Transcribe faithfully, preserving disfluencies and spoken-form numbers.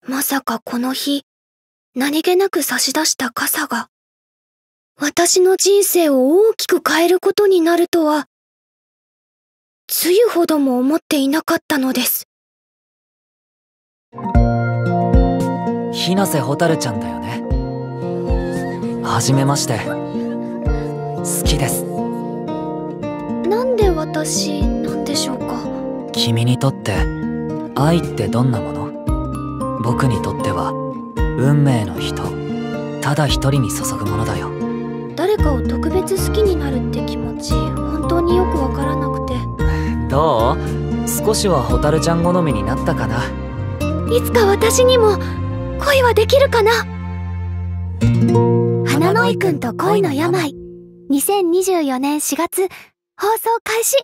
まさかこの日、何気なく差し出した傘が、私の人生を大きく変えることになるとは、つゆほども思っていなかったのです。 日瀬蛍ちゃんだよね。はじめまして。好きです。 なんで私なんでしょうか。 君にとって愛ってどんなもの？僕にとっては運命の人、ただ一人に注ぐものだよ。 誰かを特別好きになるって気持ち、本当によくわからなくて。 どう？少しは蛍ちゃん好みになったかな？ いつか私にも恋はできるかな。花の井くんと恋の病、にせんにじゅうよねんしがつ放送開始。